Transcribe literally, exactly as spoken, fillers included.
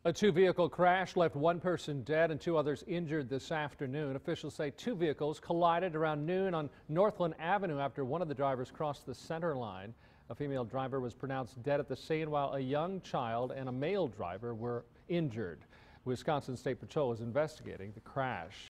A two-vehicle crash left one person dead and two others injured this afternoon. Officials say two vehicles collided around noon on Northland Avenue after one of the drivers crossed the center line. A female driver was pronounced dead at the scene, while a young child and a male driver were injured. Wisconsin State Patrol is investigating the crash.